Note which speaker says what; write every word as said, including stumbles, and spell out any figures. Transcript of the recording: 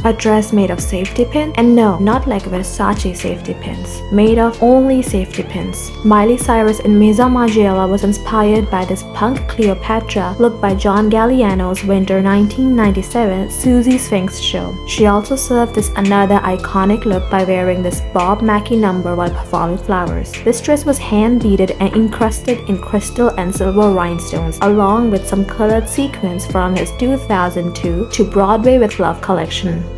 Speaker 1: A dress made of safety pins? And no, not like Versace safety pins, made of only safety pins. Miley Cyrus in Maison Margiela was inspired by this Punk Cleopatra look by John Galliano's winter nineteen ninety-seven Susie Sphinx show. She also served this another iconic look by wearing this Bob Mackie number while performing Flowers. This dress was hand-beaded and encrusted in crystal and silver rhinestones, along with some colored sequins from his two thousand two To Broadway with Love collection.